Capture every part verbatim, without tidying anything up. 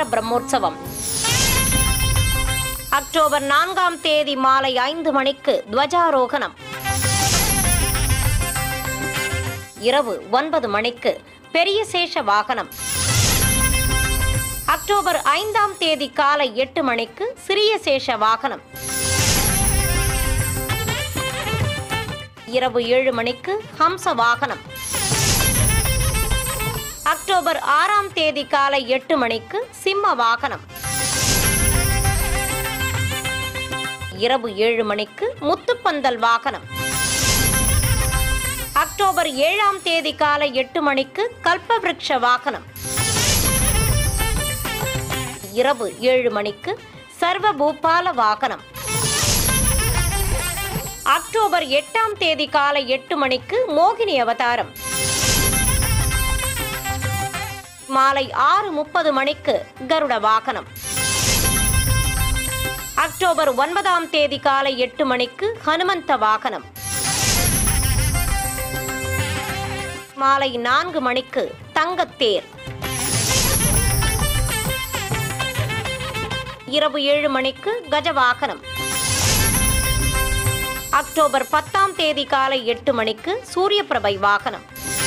Brahmotsavam. October நான்காம் தேதி மாலை ஐந்து மணிக்கு துவஜாரோகணம். இரவு ஒன்பது மணிக்கு பெரிய சேஷ வாகனம். அக்டோபர் ஐந்தாம் தேதி காலை எட்டு மணிக்கு சிறிய சேஷ வாகனம். இரவு ஏழு மணிக்கு ஹம்ச வாகனம். அக்டோபர் ஆறாம் தேதி காலை எட்டு மணிக்கு சிம்ம வாகனம். இரவு ஏழு மணிக்கு முத்துப்பந்தல் வாகனம். அக்டோபர் ஏழாம் தேதி காலை எட்டு மணிக்கு கல்பவ்ருக்ஷ வாகனம். இரவு ஏழு மணிக்கு சர்வபூபால வாகனம். அக்டோபர் எட்டாம் தேதி காலை எட்டு மணிக்கு மோகினி அவதாரம். மாலை ஆறு முப்பது மணிக்கு கருட வாகனம். அக்டோபர் ஒன்பதாம் தேதி காலை எட்டு மணிக்கு ஹனுமந்த வாகனம். மாலை நான்கு மணிக்கு தங்கத்தேர். இரவு ஏழு மணிக்கு கஜவாகனம். அக்டோபர் பத்தாம் தேதி காலை எட்டு மணிக்கு சூரிய பிரபை வாகனம்.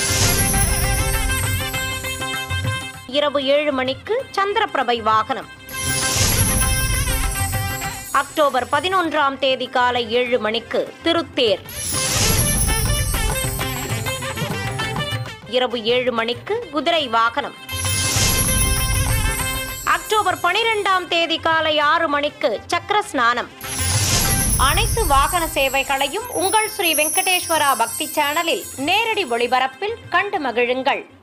இரவு ஏழு மணிக்கு சந்திரபிரபை வாகனம். அக்டோபர் பதினொன்றாம் தேதி காலை ஏழு மணிக்கு திருத்தேர். இரவு ஏழு மணிக்கு குதிரை வாகனம். அக்டோபர் பனிரெண்டாம் தேதி காலை ஆறு மணிக்கு சக்கர ஸ்நானம். அனைத்து வாகன சேவைகளையும் உங்கள் ஸ்ரீ வெங்கடேஸ்வரா பக்தி சேனலில் நேரடி ஒளிபரப்பில் கண்டு மகிழுங்கள்.